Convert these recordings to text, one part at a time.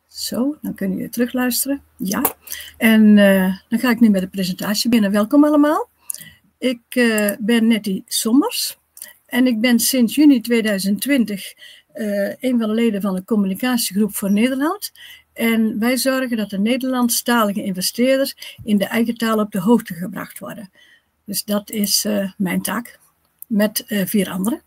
Zo, dan kunnen jullie terugluisteren. Ja. En dan ga ik nu met de presentatie beginnen. Welkom allemaal. Ik ben Nettie Sommers. En ik ben sinds juni 2020 een van de leden van de communicatiegroep voor Nederland. En wij zorgen dat de Nederlandstalige investeerders in de eigen taal op de hoogte gebracht worden. Dus dat is mijn taak, met 4 anderen.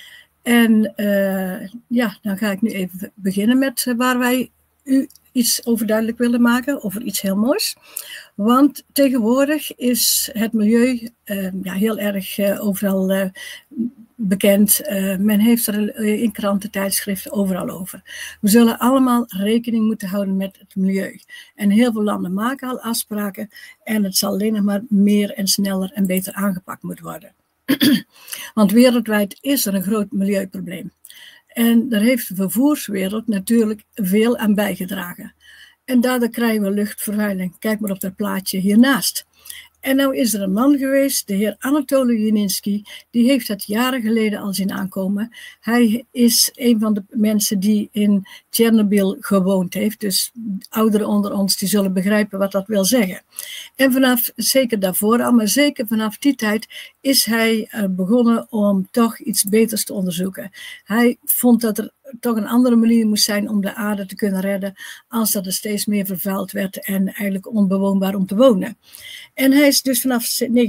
En ja, dan ga ik nu even beginnen met waar wij u iets over duidelijk willen maken, over iets heel moois. Want tegenwoordig is het milieu heel erg overal bekend. Men heeft er in kranten, tijdschriften, overal over. We zullen allemaal rekening moeten houden met het milieu. En heel veel landen maken al afspraken. En het zal alleen nog maar meer en sneller en beter aangepakt moeten worden. Want wereldwijd is er een groot milieuprobleem. En daar heeft de vervoerswereld natuurlijk veel aan bijgedragen. En daardoor krijgen we luchtvervuiling. Kijk maar op dat plaatje hiernaast. En nou is er een man geweest, de heer Anatoly Yuninsky, die heeft dat jaren geleden al zien aankomen. Hij is een van de mensen die in Tsjernobyl gewoond heeft. Dus ouderen onder ons die zullen begrijpen wat dat wil zeggen. En vanaf, zeker daarvoor al, maar zeker vanaf die tijd is hij begonnen om toch iets beters te onderzoeken. Hij vond dat er toch een andere manier moest zijn om de aarde te kunnen redden, als dat er steeds meer vervuild werd en eigenlijk onbewoonbaar om te wonen. En hij is dus vanaf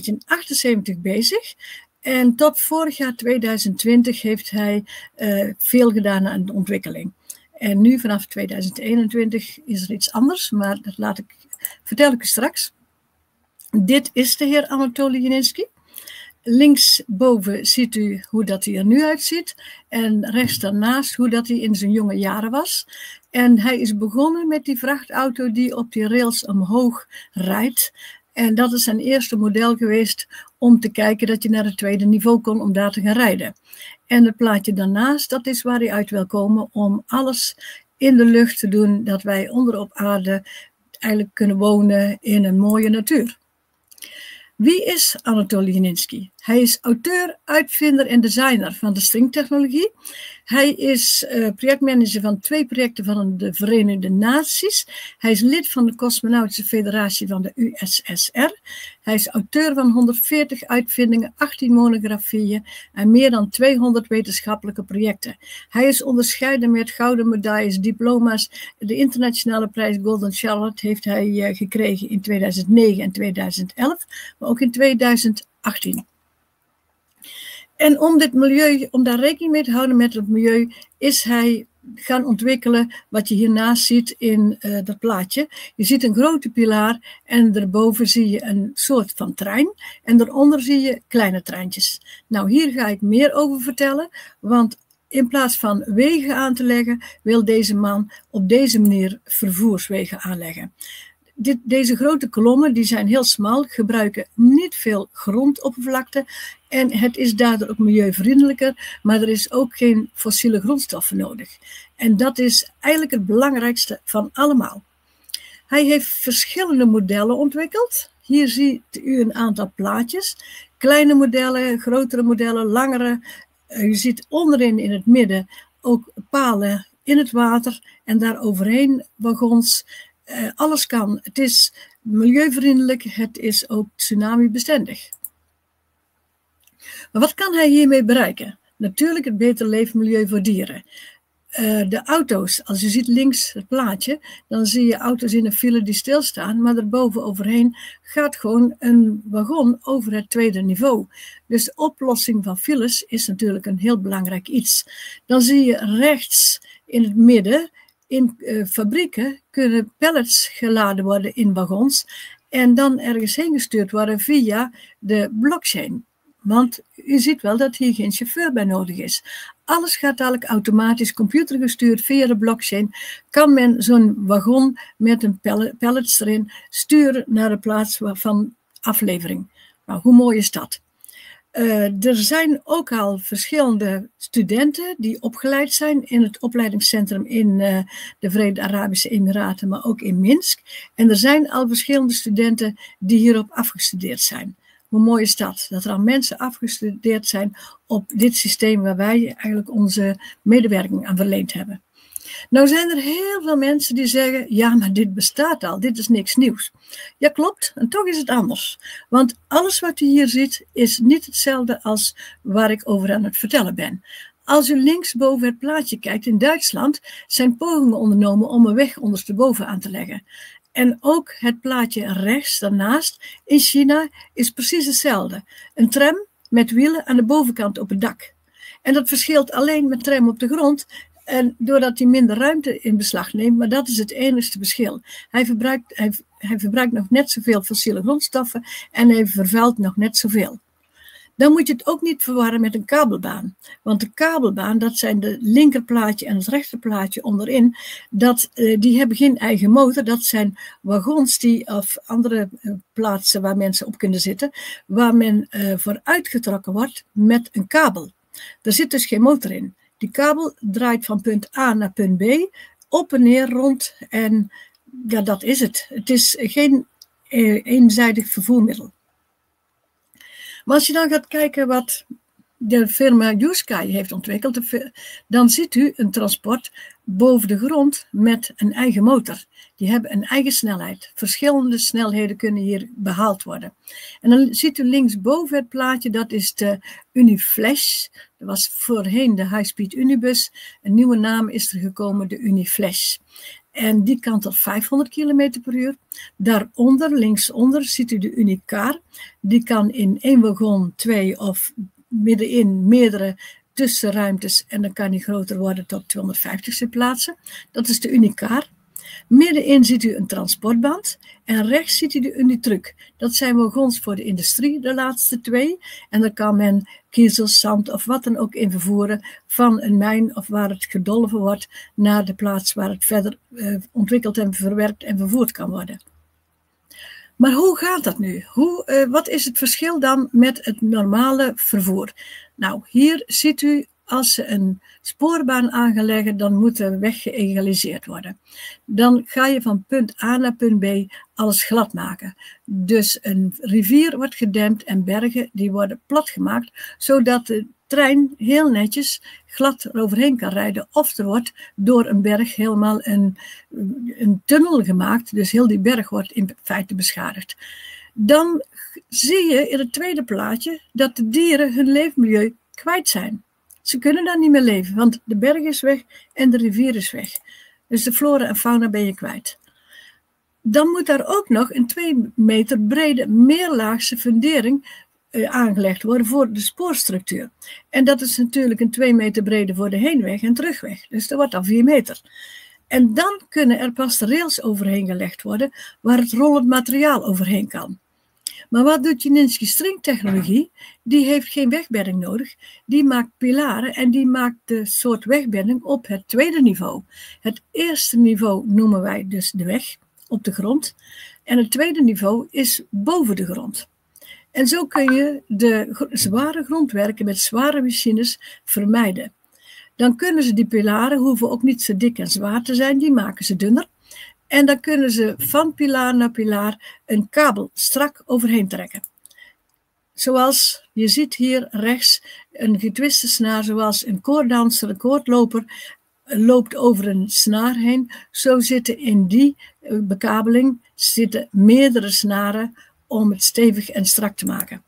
1978 bezig. En tot vorig jaar 2020 heeft hij veel gedaan aan de ontwikkeling. En nu vanaf 2021 is er iets anders, maar dat vertel ik u straks. Dit is de heer Anatoly Yuninsky. Linksboven ziet u hoe dat hij er nu uitziet. En rechts daarnaast hoe dat hij in zijn jonge jaren was. En hij is begonnen met die vrachtauto die op die rails omhoog rijdt. En dat is zijn eerste model geweest om te kijken dat je naar het tweede niveau kon om daar te gaan rijden. En het plaatje daarnaast, dat is waar hij uit wil komen om alles in de lucht te doen dat wij onder op aarde eigenlijk kunnen wonen in een mooie natuur. Wie is Anatoly Yuninsky? Hij is auteur, uitvinder en designer van de stringtechnologie. Hij is projectmanager van 2 projecten van de Verenigde Naties. Hij is lid van de Cosmonautische Federatie van de USSR. Hij is auteur van 140 uitvindingen, 18 monografieën en meer dan 200 wetenschappelijke projecten. Hij is onderscheiden met gouden medailles, diploma's. De internationale prijs Golden Charlotte heeft hij gekregen in 2009 en 2011, maar ook in 2018. En om daar rekening mee te houden met het milieu, is hij gaan ontwikkelen wat je hiernaast ziet in dat plaatje. Je ziet een grote pilaar en daarboven zie je een soort van trein. En daaronder zie je kleine treintjes. Nou, hier ga ik meer over vertellen, want in plaats van wegen aan te leggen, wil deze man op deze manier vervoerswegen aanleggen. Deze grote kolommen die zijn heel smal, gebruiken niet veel grondoppervlakte en het is daardoor ook milieuvriendelijker, maar er is ook geen fossiele grondstoffen nodig. En dat is eigenlijk het belangrijkste van allemaal. Hij heeft verschillende modellen ontwikkeld. Hier ziet u een aantal plaatjes. Kleine modellen, grotere modellen, langere. U ziet onderin in het midden ook palen in het water en daar overheen wagons. Alles kan. Het is milieuvriendelijk, het is ook tsunami-bestendig. Maar wat kan hij hiermee bereiken? Natuurlijk het beter leefmilieu voor dieren. De auto's, als je ziet links het plaatje, dan zie je auto's in een file die stilstaan, maar erboven overheen gaat gewoon een wagon over het tweede niveau. Dus de oplossing van files is natuurlijk een heel belangrijk iets. Dan zie je rechts in het midden, in fabrieken kunnen pallets geladen worden in wagons en dan ergens heen gestuurd worden via de blockchain. Want u ziet wel dat hier geen chauffeur bij nodig is. Alles gaat dadelijk automatisch computergestuurd via de blockchain. Kan men zo'n wagon met een pallets erin sturen naar de plaats van aflevering. Nou, hoe mooi is dat? Er zijn ook al verschillende studenten die opgeleid zijn in het opleidingscentrum in de Verenigde Arabische Emiraten, maar ook in Minsk. En er zijn al verschillende studenten die hierop afgestudeerd zijn. Hoe mooi is dat? Dat er al mensen afgestudeerd zijn op dit systeem waar wij eigenlijk onze medewerking aan verleend hebben. Nou zijn er heel veel mensen die zeggen, ja, maar dit bestaat al, dit is niks nieuws. Ja, klopt, en toch is het anders. Want alles wat u hier ziet is niet hetzelfde als waar ik over aan het vertellen ben. Als u linksboven het plaatje kijkt, in Duitsland zijn pogingen ondernomen om een weg ondersteboven aan te leggen. En ook het plaatje rechts daarnaast in China is precies hetzelfde. Een tram met wielen aan de bovenkant op het dak. En dat verschilt alleen met tram op de grond. En doordat hij minder ruimte in beslag neemt, maar dat is het enige verschil. Hij verbruikt nog net zoveel fossiele grondstoffen en hij vervuilt nog net zoveel. Dan moet je het ook niet verwarren met een kabelbaan. Want de kabelbaan, dat zijn de linkerplaatje en het rechterplaatje onderin, die hebben geen eigen motor. Dat zijn wagons of andere plaatsen waar mensen op kunnen zitten, waar men vooruitgetrokken wordt met een kabel. Er zit dus geen motor in. Die kabel draait van punt A naar punt B, op en neer, rond en ja, dat is het. Het is geen eenzijdig vervoermiddel. Maar als je dan gaat kijken wat de firma YouSky heeft ontwikkeld, dan ziet u een transport boven de grond met een eigen motor. Die hebben een eigen snelheid. Verschillende snelheden kunnen hier behaald worden. En dan ziet u linksboven het plaatje, dat is de Uniflash. Dat was voorheen de High Speed Unibus. Een nieuwe naam is er gekomen, de Uniflash. En die kan tot 500 km per uur. Daaronder, linksonder, ziet u de Unicar. Die kan in één wagon 2 of middenin meerdere tussenruimtes. En dan kan die groter worden tot 250 zitplaatsen. Dat is de Unicar. Middenin ziet u een transportband. En rechts ziet u de Unitruck. Dat zijn wagons voor de industrie, de laatste 2. En daar kan men kiezel, zand of wat dan ook in vervoeren van een mijn of waar het gedolven wordt naar de plaats waar het verder ontwikkeld en verwerkt en vervoerd kan worden. Maar hoe gaat dat nu? Wat is het verschil dan met het normale vervoer? Nou, hier ziet u, als ze een spoorbaan aan gaan leggen, dan moet de weg geëgaliseerd worden. Dan ga je van punt A naar punt B alles glad maken. Dus een rivier wordt gedempt en bergen die worden plat gemaakt, zodat de trein heel netjes glad eroverheen kan rijden. Of er wordt door een berg helemaal een tunnel gemaakt, dus heel die berg wordt in feite beschadigd. Dan zie je in het tweede plaatje dat de dieren hun leefmilieu kwijt zijn. Ze kunnen daar niet meer leven, want de berg is weg en de rivier is weg. Dus de flora en fauna ben je kwijt. Dan moet daar ook nog een 2 meter brede meerlaagse fundering aangelegd worden voor de spoorstructuur. En dat is natuurlijk een 2 meter brede voor de heenweg en terugweg. Dus dat wordt dan 4 meter. En dan kunnen er pas rails overheen gelegd worden waar het rollend materiaal overheen kan. Maar wat doet Chininski stringtechnologie? Die heeft geen wegbedding nodig. Die maakt pilaren en die maakt de soort wegbedding op het tweede niveau. Het eerste niveau noemen wij dus de weg op de grond. En het tweede niveau is boven de grond. En zo kun je de zware grondwerken met zware machines vermijden. Dan kunnen ze die pilaren, hoeven ook niet zo dik en zwaar te zijn, die maken ze dunner. En dan kunnen ze van pilaar naar pilaar een kabel strak overheen trekken. Zoals je ziet hier rechts een getwiste snaar, zoals een koorddanser, een koordloper loopt over een snaar heen. Zo zitten in die bekabeling meerdere snaren om het stevig en strak te maken.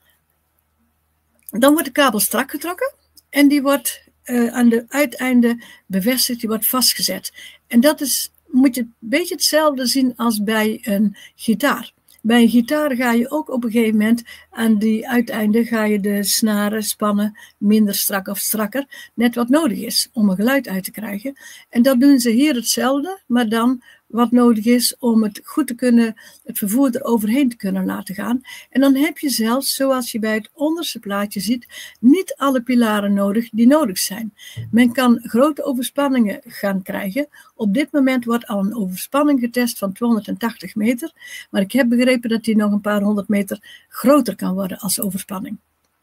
Dan wordt de kabel strak getrokken en die wordt aan de uiteinde bevestigd, die wordt vastgezet. En dat moet je een beetje hetzelfde zien als bij een gitaar. Bij een gitaar ga je ook op een gegeven moment aan die uiteinde ga je de snaren spannen, minder strak of strakker, net wat nodig is om een geluid uit te krijgen. En dat doen ze hier hetzelfde, maar dan wat nodig is om het goed te kunnen, het vervoer er overheen te kunnen laten gaan. En dan heb je zelfs, zoals je bij het onderste plaatje ziet, niet alle pilaren nodig die nodig zijn. Men kan grote overspanningen gaan krijgen. Op dit moment wordt al een overspanning getest van 280 meter, maar ik heb begrepen dat die nog een paar 100 meter groter kan worden als overspanning.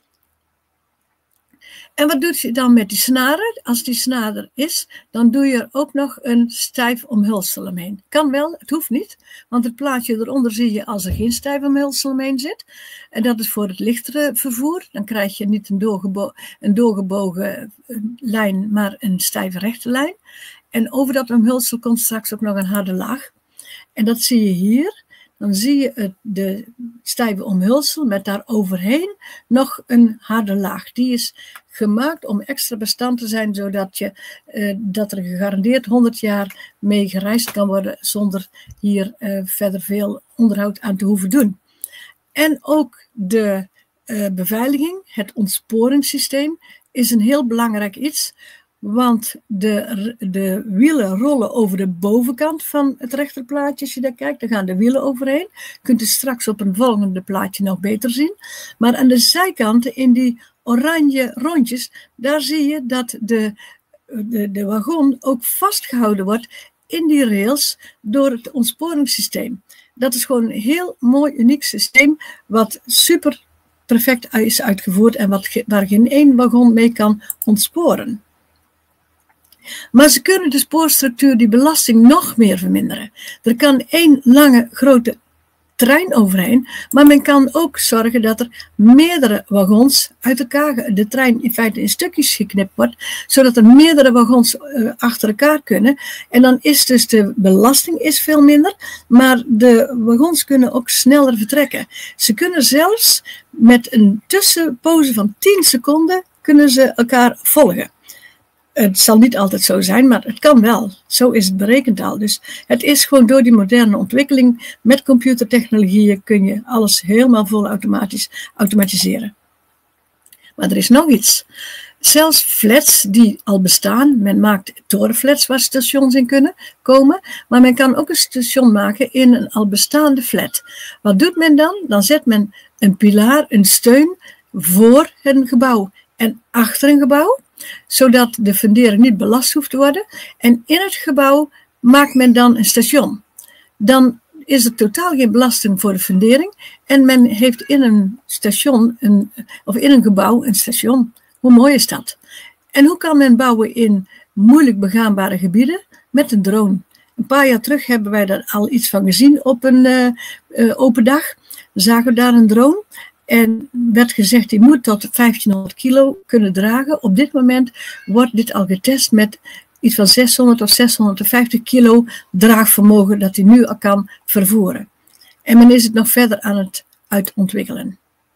En wat doet je dan met die snaren? Als die snaar er is, dan doe je er ook nog een stijf omhulsel omheen. Kan wel, het hoeft niet, want het plaatje eronder zie je als er geen stijf omhulsel omheen zit. En dat is voor het lichtere vervoer. Dan krijg je niet een doorgebogen lijn, maar een stijve rechte lijn. En over dat omhulsel komt straks ook nog een harde laag. En dat zie je hier. Dan zie je de stijve omhulsel met daar overheen nog een harde laag. Die is gemaakt om extra bestand te zijn, zodat dat er gegarandeerd 100 jaar mee gereisd kan worden zonder hier verder veel onderhoud aan te hoeven doen. En ook de beveiliging, het ontsporingssysteem, is een heel belangrijk iets. Want de wielen rollen over de bovenkant van het rechterplaatje. Als je daar kijkt, daar gaan de wielen overheen. Kunt u straks op een volgende plaatje nog beter zien. Maar aan de zijkanten, in die oranje rondjes, daar zie je dat de wagon ook vastgehouden wordt in die rails door het ontsporingssysteem. Dat is gewoon een heel mooi, uniek systeem, wat super perfect is uitgevoerd en waar geen één wagon mee kan ontsporen. Maar ze kunnen de spoorstructuur, die belasting, nog meer verminderen. Er kan één lange grote trein overheen, maar men kan ook zorgen dat er meerdere wagons uit elkaar, de trein in feite in stukjes geknipt wordt, zodat er meerdere wagons achter elkaar kunnen. En dan is dus de belasting veel minder, maar de wagons kunnen ook sneller vertrekken. Ze kunnen zelfs met een tussenpoze van 10 seconden kunnen ze elkaar volgen. Het zal niet altijd zo zijn, maar het kan wel. Zo is het berekend al. Dus het is gewoon door die moderne ontwikkeling met computertechnologieën kun je alles helemaal vol automatiseren. Maar er is nog iets. Zelfs flats die al bestaan, men maakt torenflats waar stations in kunnen komen, maar men kan ook een station maken in een al bestaande flat. Wat doet men dan? Dan zet men een pilaar, een steun voor een gebouw en achter een gebouw, zodat de fundering niet belast hoeft te worden. En in het gebouw maakt men dan een station. Dan is er totaal geen belasting voor de fundering en men heeft in een station, of in een gebouw, een station. Hoe mooi is dat? En hoe kan men bouwen in moeilijk begaanbare gebieden? Met een drone. Een paar jaar terug hebben wij daar al iets van gezien op een open dag. Zagen we daar een drone. En werd gezegd, die moet tot 1500 kilo kunnen dragen. Op dit moment wordt dit al getest met iets van 600 of 650 kilo draagvermogen dat hij nu al kan vervoeren. En men is het nog verder aan het uitontwikkelen.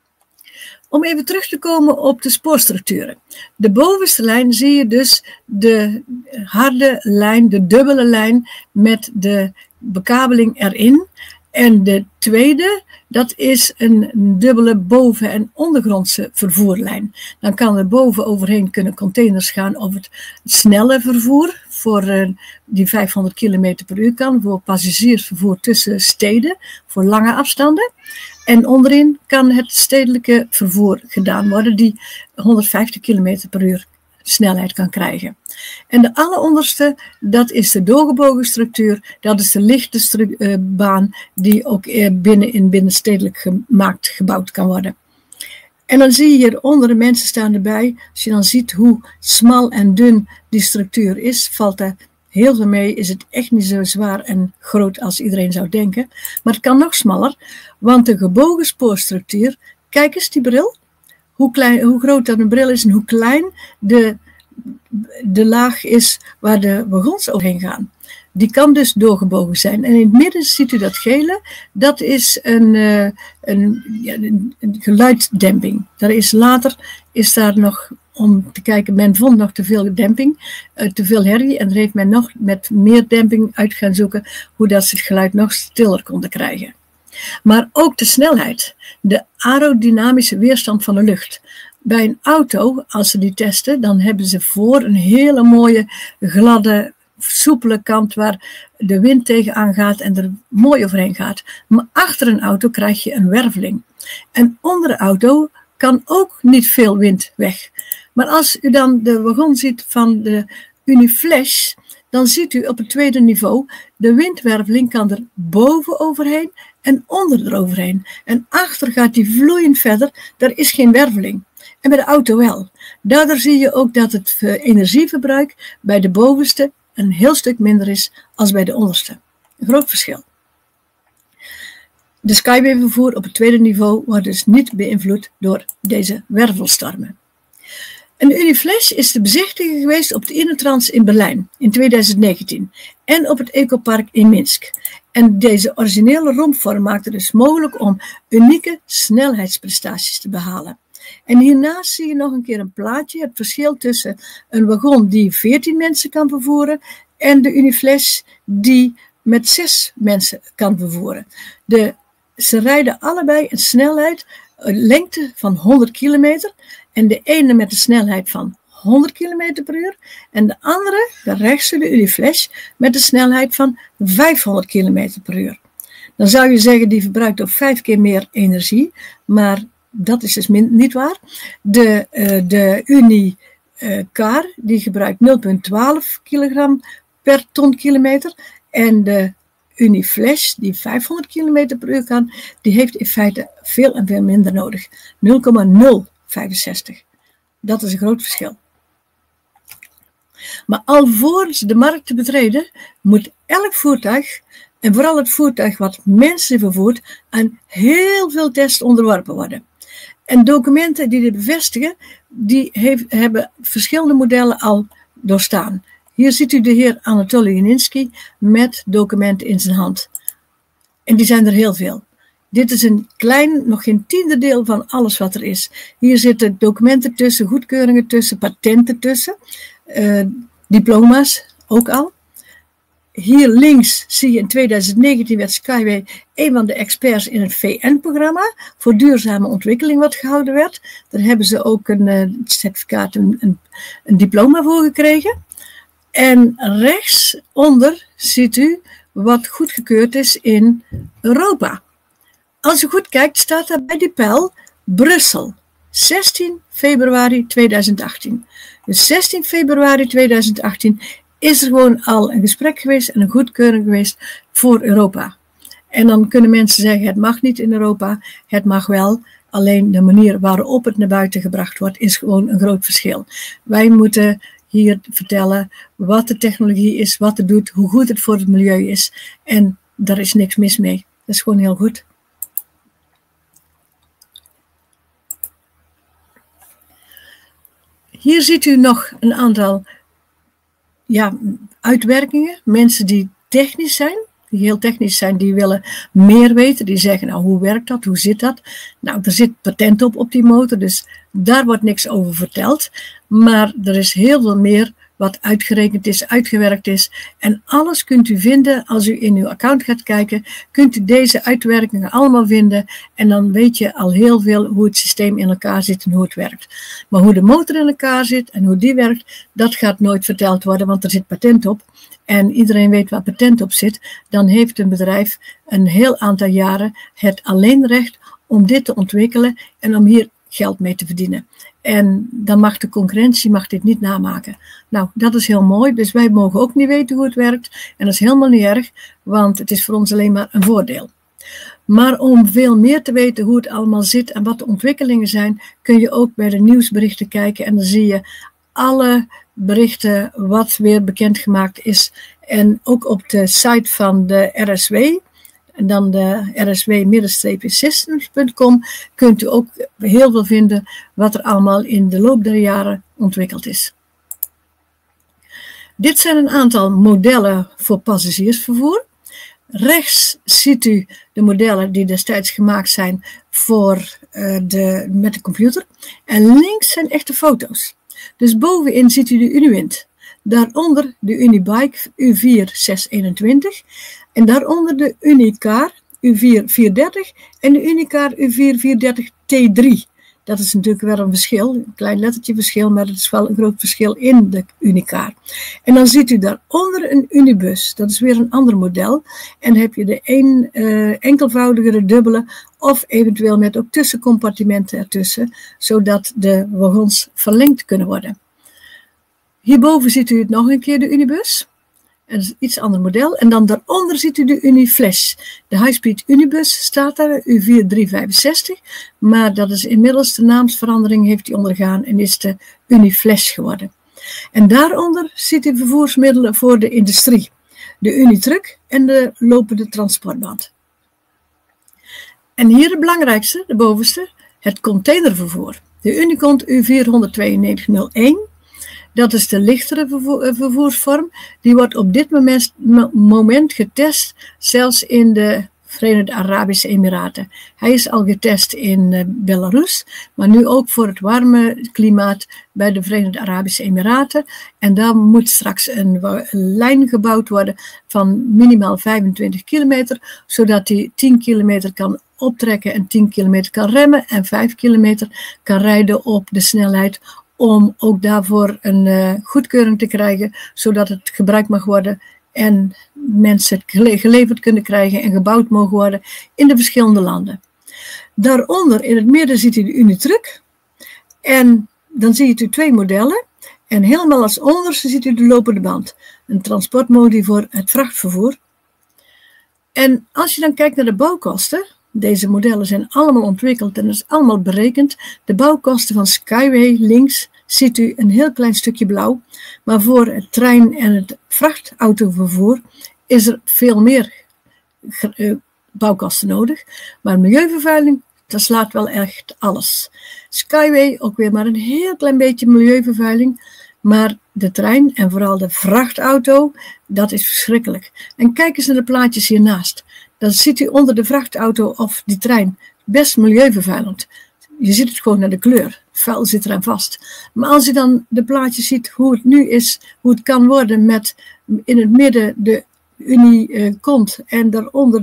Om even terug te komen op de spoorstructuren. De bovenste lijn zie je dus de harde lijn, de dubbele lijn met de bekabeling erin. En de tweede, dat is een dubbele boven- en ondergrondse vervoerlijn. Dan kan er boven overheen kunnen containers gaan over het snelle vervoer, voor die 500 km per uur kan, voor passagiersvervoer tussen steden, voor lange afstanden. En onderin kan het stedelijke vervoer gedaan worden, die 150 km per uur snelheid kan krijgen. En de alleronderste, dat is de doorgebogen structuur, dat is de lichte baan die ook binnenstedelijk gebouwd kan worden. En dan zie je hieronder, de mensen staan erbij, als je dan ziet hoe smal en dun die structuur is, valt er heel veel mee, is het echt niet zo zwaar en groot als iedereen zou denken. Maar het kan nog smaller, want de gebogen spoorstructuur, kijk eens die bril, hoe groot dat een bril is en hoe klein de laag is waar de wagons overheen gaan. Die kan dus doorgebogen zijn. En in het midden ziet u dat gele, dat is een geluidsdemping. Later is daar nog, om te kijken, men vond nog te veel demping, te veel herrie, en daar heeft men nog met meer demping uit gaan zoeken hoe dat ze het geluid nog stiller konden krijgen. Maar ook de snelheid, de aerodynamische weerstand van de lucht. Bij een auto, als ze die testen, dan hebben ze voor een hele mooie, gladde, soepele kant waar de wind tegenaan gaat en er mooi overheen gaat. Maar achter een auto krijg je een werveling. En onder de auto kan ook niet veel wind weg. Maar als u dan de wagon ziet van de Uniflash, dan ziet u op het tweede niveau, de windwerveling kan er boven overheen en onder eroverheen. En achter gaat die vloeiend verder, daar is geen werveling. En bij de auto wel. Daardoor zie je ook dat het energieverbruik bij de bovenste een heel stuk minder is als bij de onderste. Een groot verschil. De Skyway-vervoer op het tweede niveau wordt dus niet beïnvloed door deze wervelstormen. En de Uniflash is de bezichtiging geweest op de Innotrans in Berlijn in 2019 en op het Ecopark in Minsk. En deze originele rompvorm maakte dus mogelijk om unieke snelheidsprestaties te behalen. En hiernaast zie je nog een keer een plaatje, het verschil tussen een wagon die 14 mensen kan vervoeren en de Uniflash die met 6 mensen kan vervoeren. Ze rijden allebei een snelheid, een lengte van 100 kilometer. En de ene met een snelheid van 100 km per uur. En de andere, de rechtse, de Uniflash, met een snelheid van 500 km per uur. Dan zou je zeggen, die verbruikt ook 5 keer meer energie. Maar dat is dus niet waar. De Unicar, die gebruikt 0,12 kilogram per ton kilometer. En de Uniflash, die 500 km per uur kan, die heeft in feite veel en veel minder nodig. 0,065. Dat is een groot verschil. Maar alvorens de markt te betreden, moet elk voertuig, en vooral het voertuig wat mensen vervoert, aan heel veel tests onderworpen worden. En documenten die dit bevestigen, hebben verschillende modellen al doorstaan. Hier ziet u de heer Anatoly Janinsky met documenten in zijn hand. En die zijn er heel veel. Dit is een klein, nog geen tiende deel van alles wat er is. Hier zitten documenten tussen, goedkeuringen tussen, patenten tussen, diploma's ook al. Hier links zie je in 2019 werd Skyway een van de experts in het VN-programma voor duurzame ontwikkeling wat gehouden werd. Daar hebben ze ook een certificaat, een diploma voor gekregen. En rechtsonder ziet u wat goedgekeurd is in Europa. Als u goed kijkt, staat daar bij die pijl Brussel, 16 februari 2018. Dus 16 februari 2018 is er gewoon al een gesprek geweest en een goedkeuring geweest voor Europa. En dan kunnen mensen zeggen, het mag niet in Europa, het mag wel. Alleen de manier waarop het naar buiten gebracht wordt, is gewoon een groot verschil. Wij moeten hier vertellen wat de technologie is, wat het doet, hoe goed het voor het milieu is. En daar is niks mis mee. Dat is gewoon heel goed. Hier ziet u nog een aantal uitwerkingen. Mensen die technisch zijn, die heel technisch zijn, die willen meer weten. Die zeggen, nou, hoe werkt dat? Hoe zit dat? Nou, er zit patent op die motor, dus daar wordt niks over verteld. Maar er is heel veel meer wat uitgerekend is, uitgewerkt is. En alles kunt u vinden, als u in uw account gaat kijken, kunt u deze uitwerkingen allemaal vinden. En dan weet je al heel veel hoe het systeem in elkaar zit en hoe het werkt. Maar hoe de motor in elkaar zit en hoe die werkt, dat gaat nooit verteld worden, want er zit patent op. En iedereen weet waar patent op zit. Dan heeft een bedrijf een heel aantal jaren het alleenrecht om dit te ontwikkelen en om hier geld mee te verdienen. En dan mag de concurrentie dit niet namaken. Nou, dat is heel mooi. Dus wij mogen ook niet weten hoe het werkt. En dat is helemaal niet erg, want het is voor ons alleen maar een voordeel. Maar om veel meer te weten hoe het allemaal zit en wat de ontwikkelingen zijn, kun je ook bij de nieuwsberichten kijken. En dan zie je alle berichten wat weer bekendgemaakt is. En ook op de site van de RSW. En dan de rsw-systems.com kunt u ook heel veel vinden wat er allemaal in de loop der jaren ontwikkeld is. Dit zijn een aantal modellen voor passagiersvervoer. Rechts ziet u de modellen die destijds gemaakt zijn met de computer. En links zijn echte foto's. Dus bovenin ziet u de Uniwind. Daaronder de Unibike U4-621. En daaronder de Unicar U4-430 en de Unicar U4-430T3. Dat is natuurlijk wel een verschil, een klein lettertje verschil, maar het is wel een groot verschil in de Unicar. En dan ziet u daaronder een Unibus, dat is weer een ander model. En dan heb je de enkelvoudige, de dubbele, of eventueel met ook tussencompartimenten ertussen, zodat de wagons verlengd kunnen worden. Hierboven ziet u het nog een keer, de Unibus. En dat is een iets ander model. En dan daaronder ziet u de Uniflash. De high-speed Unibus staat daar, U4365. Maar dat is inmiddels de naamsverandering heeft die ondergaan en is de Uniflash geworden. En daaronder ziet u vervoersmiddelen voor de industrie. De Unitruck en de lopende transportband. En hier het belangrijkste, de bovenste, het containervervoer. De Unicont U49201. Dat is de lichtere vervoersvorm. Die wordt op dit moment getest, zelfs in de Verenigde Arabische Emiraten. Hij is al getest in Belarus, maar nu ook voor het warme klimaat bij de Verenigde Arabische Emiraten. En daar moet straks een lijn gebouwd worden van minimaal 25 kilometer, zodat hij 10 kilometer kan optrekken en 10 kilometer kan remmen en 5 kilometer kan rijden op de snelheid, om ook daarvoor een goedkeuring te krijgen, zodat het gebruikt mag worden en mensen het geleverd kunnen krijgen en gebouwd mogen worden in de verschillende landen. Daaronder in het midden ziet u de Unitruck en dan ziet u 2 modellen en helemaal als onderste ziet u de lopende band, een transportmodi voor het vrachtvervoer. En als je dan kijkt naar de bouwkosten, deze modellen zijn allemaal ontwikkeld en is allemaal berekend. De bouwkosten van Skyway links ziet u een heel klein stukje blauw. Maar voor het trein- en het vrachtautovervoer is er veel meer bouwkosten nodig. Maar milieuvervuiling, dat slaat wel echt alles. Skyway ook weer maar een heel klein beetje milieuvervuiling. Maar de trein en vooral de vrachtauto, dat is verschrikkelijk. En kijk eens naar de plaatjes hiernaast. Dan ziet u onder de vrachtauto of die trein best milieuvervuilend. Je ziet het gewoon naar de kleur. Vuil zit eraan vast. Maar als je dan de plaatjes ziet hoe het nu is, hoe het kan worden met in het midden de Unicont en daaronder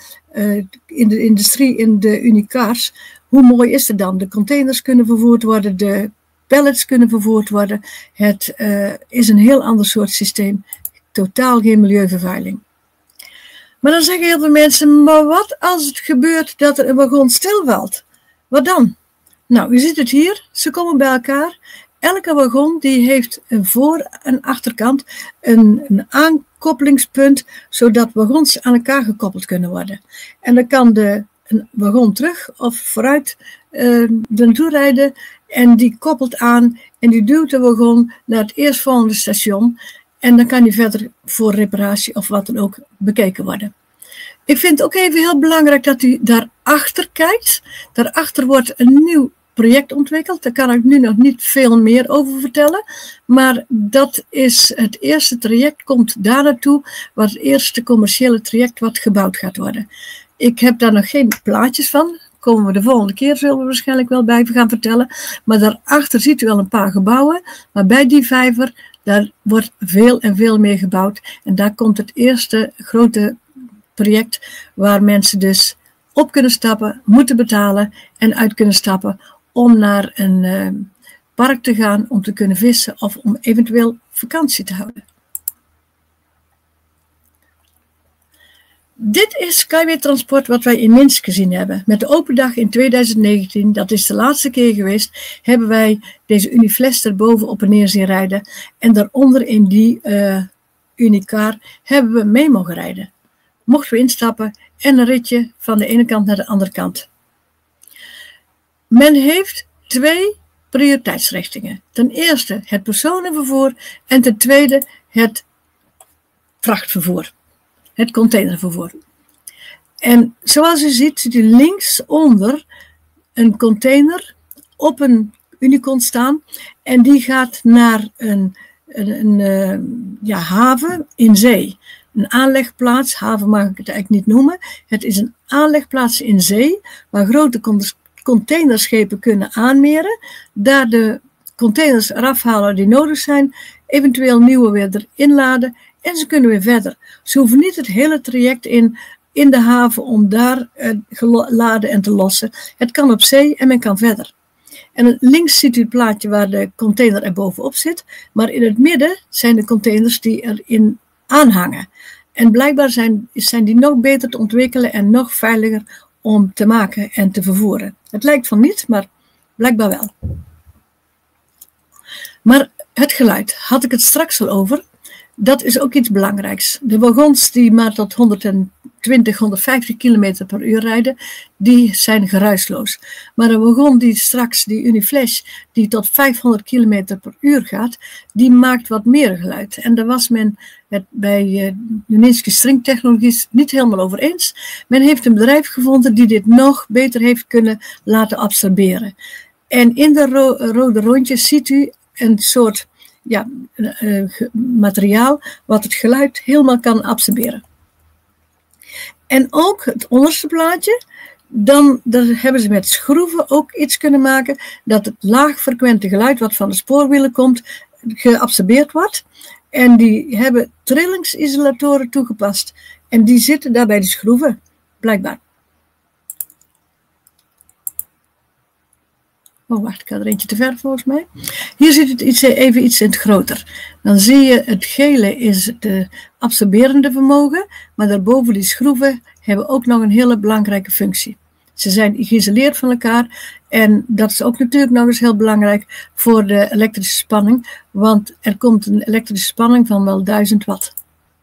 in de industrie in de Unicars, hoe mooi is het dan? De containers kunnen vervoerd worden, de pallets kunnen vervoerd worden. Het is een heel ander soort systeem. Totaal geen milieuvervuiling. Maar dan zeggen heel veel mensen, maar wat als het gebeurt dat er een wagon stilvalt? Wat dan? Nou, u ziet het hier, ze komen bij elkaar. Elke wagon die heeft een voor- en achterkant, een aankoppelingspunt, zodat wagons aan elkaar gekoppeld kunnen worden. En dan kan een wagon terug of vooruit naartoe rijden en die koppelt aan en die duwt de wagon naar het eerstvolgende station. En dan kan die verder voor reparatie of wat dan ook bekeken worden. Ik vind het ook even heel belangrijk dat u daarachter kijkt. Daarachter wordt een nieuw project ontwikkeld. Daar kan ik nu nog niet veel meer over vertellen. Maar dat is het eerste traject, komt daar naartoe, wat het eerste commerciële traject wat gebouwd gaat worden. Ik heb daar nog geen plaatjes van. Komen we de volgende keer, zullen we waarschijnlijk wel bij gaan vertellen. Maar daarachter ziet u wel een paar gebouwen. Maar bij die vijver, daar wordt veel en veel meer gebouwd. En daar komt het eerste grote project waar mensen dus op kunnen stappen, moeten betalen en uit kunnen stappen om naar een park te gaan, om te kunnen vissen of om eventueel vakantie te houden. Dit is Skyway Transport wat wij in Minsk gezien hebben. Met de open dag in 2019, dat is de laatste keer geweest, hebben wij deze Uniflash erboven op en neer zien rijden. En daaronder in die Unicar hebben we mee mogen rijden. Mochten we instappen en een ritje van de ene kant naar de andere kant. Men heeft 2 prioriteitsrichtingen. Ten eerste het personenvervoer en ten tweede het vrachtvervoer. Het containervervoer. En zoals u ziet u linksonder een container op een Unicont staan. En die gaat naar een haven in zee. Een aanlegplaats, haven mag ik het eigenlijk niet noemen. Het is een aanlegplaats in zee waar grote containerschepen kunnen aanmeren. Daar de containers eraf halen die nodig zijn. Eventueel nieuwe weer erin laden. En ze kunnen weer verder. Ze hoeven niet het hele traject in de haven om daar laden en te lossen. Het kan op zee en men kan verder. En links ziet u het plaatje waar de container er bovenop zit. Maar in het midden zijn de containers die erin aanhangen. En blijkbaar zijn die nog beter te ontwikkelen en nog veiliger om te maken en te vervoeren. Het lijkt van niet, maar blijkbaar wel. Maar het geluid, had ik het straks al over. Dat is ook iets belangrijks. De wagons die maar tot 120, 150 km per uur rijden, die zijn geruisloos. Maar een wagon die straks, die Uniflash, die tot 500 km per uur gaat, die maakt wat meer geluid. En daar was men het bij Uninsky String Technologies niet helemaal over eens. Men heeft een bedrijf gevonden die dit nog beter heeft kunnen laten absorberen. En in de rode rondjes ziet u een soort materiaal wat het geluid helemaal kan absorberen. En ook het onderste plaatje, daar hebben ze met schroeven ook iets kunnen maken dat het laagfrequente geluid wat van de spoorwielen komt, geabsorbeerd wordt. En die hebben trillingsisolatoren toegepast. En die zitten daar bij de schroeven, blijkbaar. Oh, wacht, ik ga er eentje te ver volgens mij. Hier ziet het even iets in het groter. Dan zie je het gele is het absorberende vermogen, maar daarboven die schroeven hebben ook nog een hele belangrijke functie. Ze zijn geïsoleerd van elkaar en dat is ook natuurlijk nog eens heel belangrijk voor de elektrische spanning, want er komt een elektrische spanning van wel 1000 watt.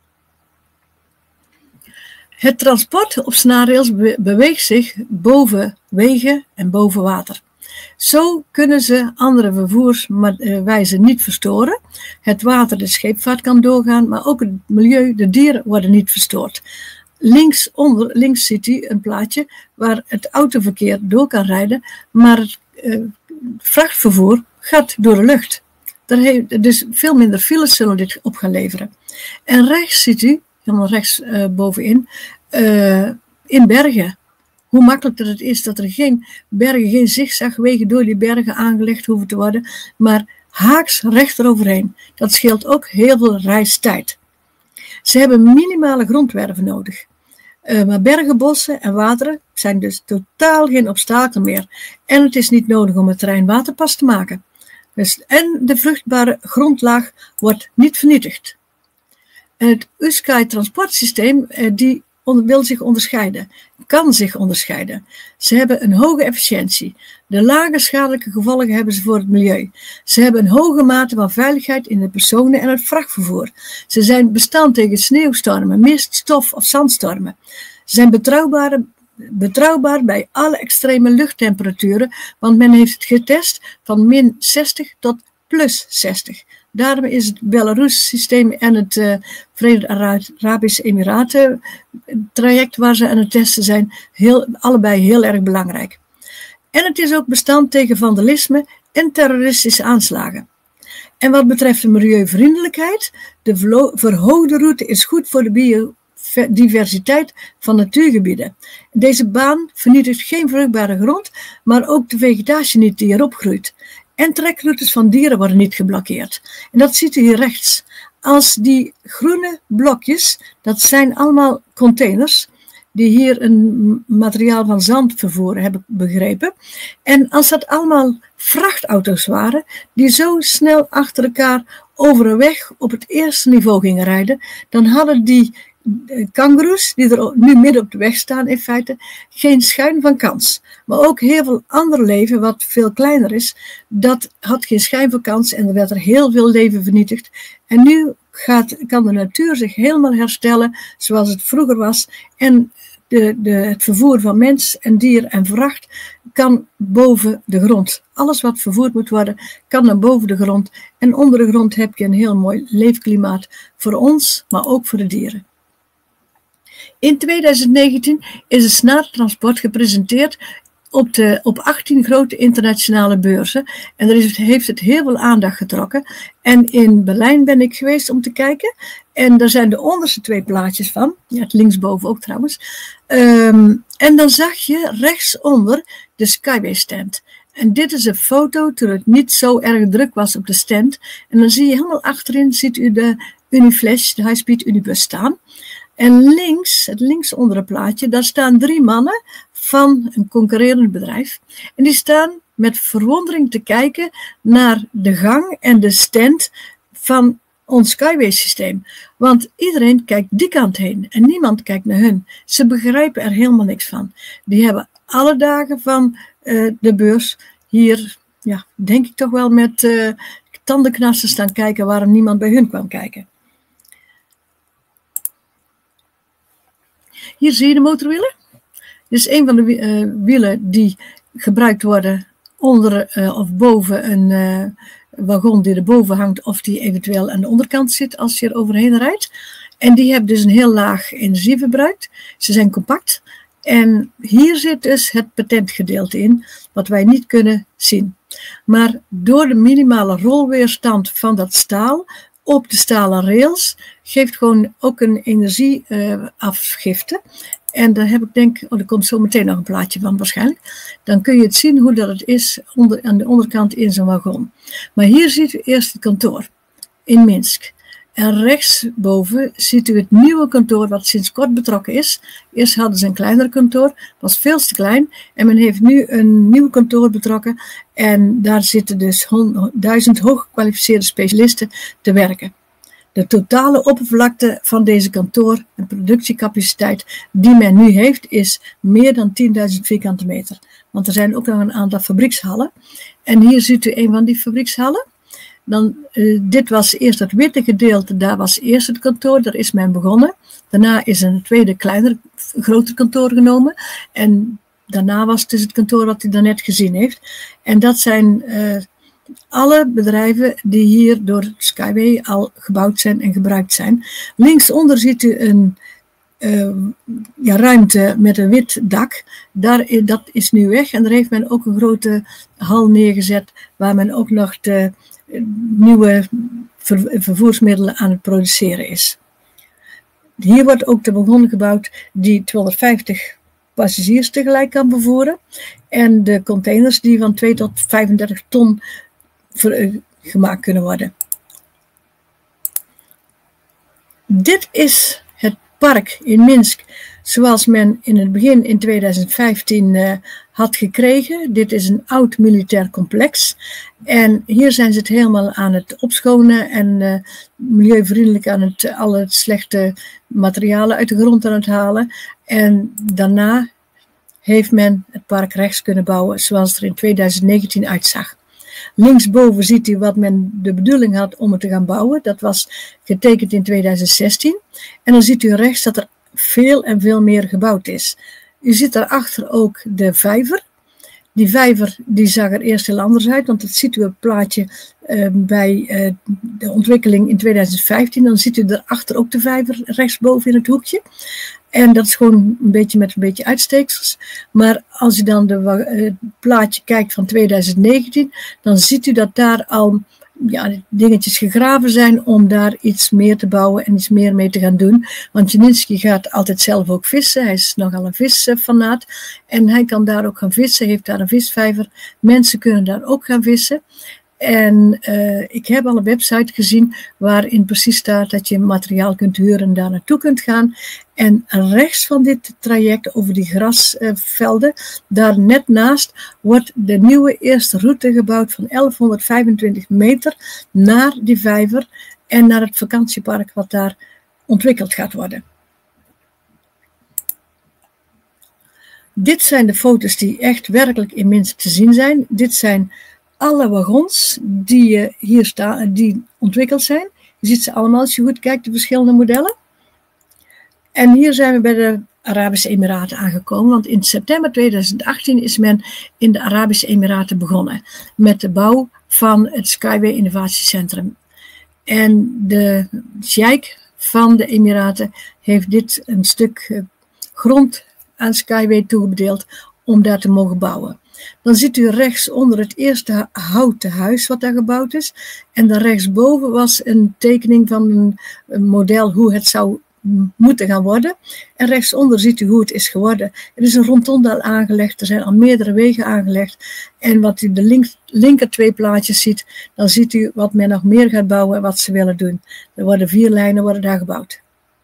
Het transport op snarrails beweegt zich boven wegen en boven water. Zo kunnen ze andere vervoerswijzen niet verstoren. Het water, de scheepvaart kan doorgaan, maar ook het milieu, de dieren worden niet verstoord. Links ziet u een plaatje waar het autoverkeer door kan rijden, maar het vrachtvervoer gaat door de lucht. Dus veel minder files zullen dit op gaan leveren. En rechts ziet u, helemaal rechts bovenin, in bergen. Hoe makkelijk dat het is dat er geen bergen, geen zigzagwegen door die bergen aangelegd hoeven te worden, maar haaks recht eroverheen. Dat scheelt ook heel veel reistijd. Ze hebben minimale grondwerven nodig. Maar bergen, bossen en wateren zijn dus totaal geen obstakel meer. En het is niet nodig om het terrein waterpas te maken. En de vruchtbare grondlaag wordt niet vernietigd. En het U-Sky transportsysteem wil zich onderscheiden, kan zich onderscheiden. Ze hebben een hoge efficiëntie. De lage schadelijke gevolgen hebben ze voor het milieu. Ze hebben een hoge mate van veiligheid in het personen- en het vrachtvervoer. Ze zijn bestand tegen sneeuwstormen, mist, stof of zandstormen. Ze zijn betrouwbaar bij alle extreme luchttemperaturen, want men heeft het getest van min 60 tot plus 60. Daarom is het Belarus systeem en het Verenigde Arabische Emiraten traject waar ze aan het testen zijn, allebei heel erg belangrijk. En het is ook bestand tegen vandalisme en terroristische aanslagen. En wat betreft de milieuvriendelijkheid, de verhoogde route is goed voor de biodiversiteit van natuurgebieden. Deze baan vernietigt geen vruchtbare grond, maar ook de vegetatie niet die erop groeit. En trekroutes van dieren worden niet geblokkeerd. En dat ziet u hier rechts. Als die groene blokjes, dat zijn allemaal containers, die hier een materiaal van zand vervoeren, heb ik begrepen. En als dat allemaal vrachtauto's waren, die zo snel achter elkaar over een weg op het eerste niveau gingen rijden, dan hadden die kangoeroes, die er nu midden op de weg staan in feite, geen schijn van kans. Maar ook heel veel ander leven, wat veel kleiner is, dat had geen schijn van kans en er werd er heel veel leven vernietigd. En nu kan de natuur zich helemaal herstellen zoals het vroeger was. En het vervoer van mens en dier en vracht kan boven de grond. Alles wat vervoerd moet worden, kan naar boven de grond. En onder de grond heb je een heel mooi leefklimaat voor ons, maar ook voor de dieren. In 2019 is het snartransport gepresenteerd op 18 grote internationale beurzen. En heeft het heel veel aandacht getrokken. En in Berlijn ben ik geweest om te kijken. En daar zijn de onderste 2 plaatjes van. Ja, het linksboven ook trouwens. En dan zag je rechtsonder de Skyway stand. En dit is een foto toen het niet zo erg druk was op de stand. En dan zie je helemaal achterin, ziet u de Uniflash, de high-speed Unibus staan. En het linksondere plaatje, daar staan 3 mannen van een concurrerend bedrijf. En die staan met verwondering te kijken naar de gang en de stand van ons Skyway systeem. Want iedereen kijkt die kant heen en niemand kijkt naar hun. Ze begrijpen er helemaal niks van. Die hebben alle dagen van de beurs hier, ja, denk ik toch wel met tandenknarsen staan kijken waarom niemand bij hun kwam kijken. Hier zie je de motorwielen. Dit is een van de wielen die gebruikt worden onder of boven een wagon die erboven hangt of die eventueel aan de onderkant zit als je er overheen rijdt. En die hebben dus een heel laag energieverbruik. Ze zijn compact. En hier zit dus het patentgedeelte in wat wij niet kunnen zien. Maar door de minimale rolweerstand van dat staal op de stalen rails geeft gewoon ook een energieafgifte. En daar heb ik er komt zo meteen nog een plaatje van waarschijnlijk. Dan kun je het zien hoe dat het is aan de onderkant in zo'n wagon. Maar hier ziet u eerst het kantoor in Minsk. En rechtsboven ziet u het nieuwe kantoor wat sinds kort betrokken is. Eerst hadden ze een kleiner kantoor, was veel te klein. En men heeft nu een nieuw kantoor betrokken. En daar zitten dus 1000 hooggekwalificeerde specialisten te werken. De totale oppervlakte van deze kantoor en productiecapaciteit die men nu heeft is meer dan 10.000 vierkante meter. Want er zijn ook nog een aantal fabriekshallen. En hier ziet u een van die fabriekshallen. Dit was eerst het witte gedeelte, daar was eerst het kantoor, daar is men begonnen. Daarna is een tweede groter kantoor genomen. En daarna was het dus het kantoor wat u daarnet gezien heeft. En dat zijn alle bedrijven die hier door Skyway al gebouwd zijn en gebruikt zijn. Linksonder ziet u een ruimte met een wit dak. Dat is nu weg en daar heeft men ook een grote hal neergezet waar men ook nog de nieuwe vervoersmiddelen aan het produceren is. Hier wordt ook de wagon gebouwd die 250 passagiers tegelijk kan vervoeren. En de containers die van 2 tot 35 ton gemaakt kunnen worden. Dit is het park in Minsk zoals men in het begin in 2015 had gekregen. Dit is een oud militair complex. En hier zijn ze het helemaal aan het opschonen en milieuvriendelijk aan alle slechte materialen uit de grond aan het halen. En daarna heeft men het park rechts kunnen bouwen zoals het er in 2019 uitzag. Linksboven ziet u wat men de bedoeling had om het te gaan bouwen. Dat was getekend in 2016. En dan ziet u rechts dat er veel en veel meer gebouwd is. U ziet daarachter ook de vijver. Die vijver die zag er eerst heel anders uit, want dat ziet u op het plaatje bij de ontwikkeling in 2015. Dan ziet u daarachter ook de vijver rechtsboven in het hoekje. En dat is gewoon met een beetje uitsteeksels. Maar als u dan het plaatje kijkt van 2019, dan ziet u dat daar al dingetjes gegraven zijn om daar iets meer te bouwen en iets meer mee te gaan doen. Want Janinski gaat altijd zelf ook vissen. Hij is nogal een visfanaat. En hij kan daar ook gaan vissen. Hij heeft daar een visvijver. Mensen kunnen daar ook gaan vissen. En ik heb al een website gezien waarin precies staat dat je materiaal kunt huren en daar naartoe kunt gaan. En rechts van dit traject over die grasvelden, daar net naast, wordt de nieuwe eerste route gebouwd van 1125 meter naar die vijver en naar het vakantiepark wat daar ontwikkeld gaat worden. Dit zijn de foto's die echt werkelijk in Minsk te zien zijn. Dit zijn alle wagons die hier staan, die ontwikkeld zijn. Je ziet ze allemaal als je goed kijkt, de verschillende modellen. En hier zijn we bij de Arabische Emiraten aangekomen, want in september 2018 is men in de Arabische Emiraten begonnen met de bouw van het Skyway Innovatiecentrum. En de sheikh van de Emiraten heeft dit een stuk grond aan Skyway toebedeeld om daar te mogen bouwen. Dan ziet u rechts onder het eerste houten huis wat daar gebouwd is. En dan rechtsboven was een tekening van een model hoe het zou moeten gaan worden. En rechtsonder ziet u hoe het is geworden. Er is een rondondel aangelegd, er zijn al meerdere wegen aangelegd. En wat u de linker twee plaatjes ziet, dan ziet u wat men nog meer gaat bouwen en wat ze willen doen. Er worden 4 lijnen daar gebouwd.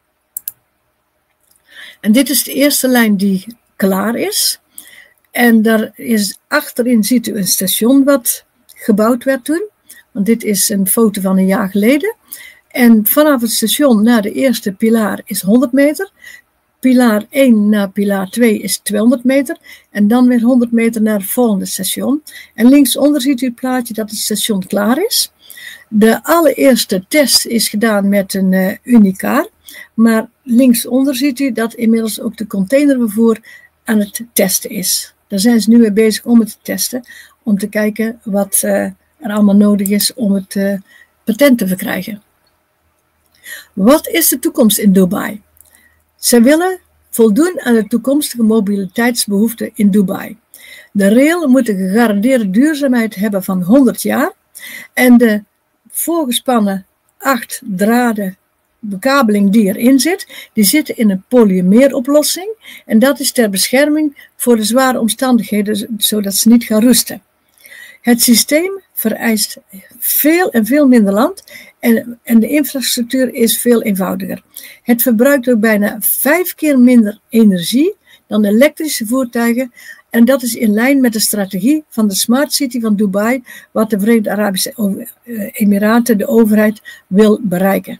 En dit is de eerste lijn die klaar is. En daar is achterin ziet u een station wat gebouwd werd toen. Want dit is een foto van een jaar geleden. En vanaf het station naar de eerste pilaar is 100 meter. Pilaar 1 naar pilaar 2 is 200 meter. En dan weer 100 meter naar het volgende station. En linksonder ziet u het plaatje dat het station klaar is. De allereerste test is gedaan met een Unicar. Maar linksonder ziet u dat inmiddels ook de containervervoer aan het testen is. Daar zijn ze nu mee bezig om het te testen. Om te kijken wat er allemaal nodig is om het patent te verkrijgen. Wat is de toekomst in Dubai? Ze willen voldoen aan de toekomstige mobiliteitsbehoeften in Dubai. De rail moet een gegarandeerde duurzaamheid hebben van 100 jaar. En de voorgespannen 8 draden bekabeling die erin zit, die zitten in een polymeeroplossing. En dat is ter bescherming voor de zware omstandigheden, zodat ze niet gaan roesten. Het systeem vereist veel en veel minder land en de infrastructuur is veel eenvoudiger. Het verbruikt ook bijna 5 keer minder energie dan elektrische voertuigen. En dat is in lijn met de strategie van de Smart City van Dubai, wat de Verenigde Arabische Emiraten, de overheid, wil bereiken.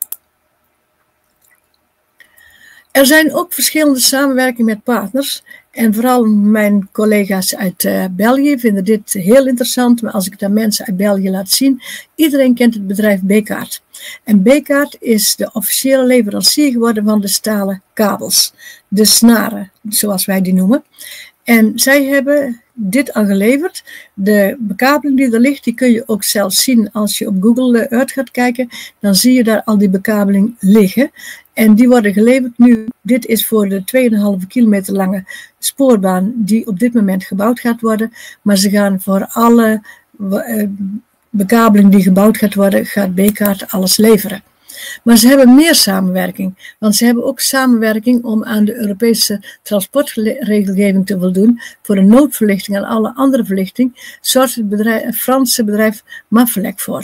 Er zijn ook verschillende samenwerkingen met partners. En vooral mijn collega's uit België vinden dit heel interessant. Maar als ik het aan mensen uit België laat zien, iedereen kent het bedrijf Bekaert. En Bekaert is de officiële leverancier geworden van de stalen kabels. De snaren, zoals wij die noemen. En zij hebben dit al geleverd. De bekabeling die er ligt, die kun je ook zelf zien als je op Google Earth gaat kijken. Dan zie je daar al die bekabeling liggen. En die worden geleverd nu. Dit is voor de 2,5 kilometer lange spoorbaan die op dit moment gebouwd gaat worden. Maar ze gaan voor alle bekabeling die gebouwd gaat worden, gaat Bekaert alles leveren. Maar ze hebben meer samenwerking, want ze hebben ook samenwerking om aan de Europese transportregelgeving te voldoen. Voor de noodverlichting en alle andere verlichting zorgt het Franse bedrijf Mafelec voor.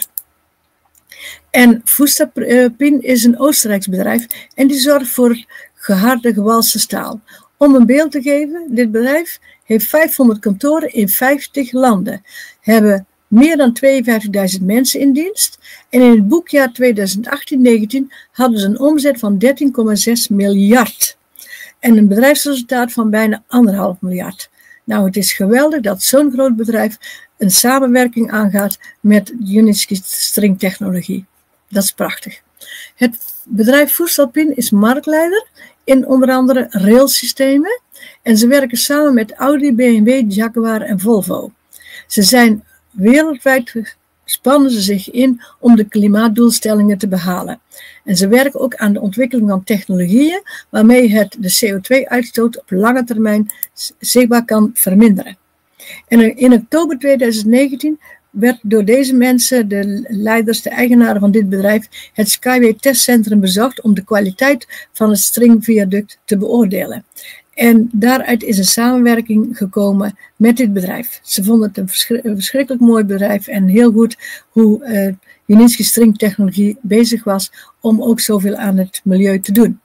En Voestalpine is een Oostenrijks bedrijf en die zorgt voor geharde gewalste staal. Om een beeld te geven, dit bedrijf heeft 500 kantoren in 50 landen, hebben meer dan 52.000 mensen in dienst en in het boekjaar 2018-19 hadden ze een omzet van 13,6 miljard en een bedrijfsresultaat van bijna 1,5 miljard. Nou, het is geweldig dat zo'n groot bedrijf een samenwerking aangaat met Uniski String Technologie. Dat is prachtig. Het bedrijf Voestalpine is marktleider in onder andere railsystemen en ze werken samen met Audi, BMW, Jaguar en Volvo. Ze zijn wereldwijd spannen ze zich in om de klimaatdoelstellingen te behalen. En ze werken ook aan de ontwikkeling van technologieën waarmee het de CO2-uitstoot op lange termijn zichtbaar kan verminderen. En in oktober 2019 werd door deze mensen, de leiders, de eigenaren van dit bedrijf, het Skyway Testcentrum bezocht om de kwaliteit van het stringviaduct te beoordelen. En daaruit is een samenwerking gekomen met dit bedrijf. Ze vonden het een verschrikkelijk mooi bedrijf en heel goed hoe Uniski String Technologie bezig was om ook zoveel aan het milieu te doen.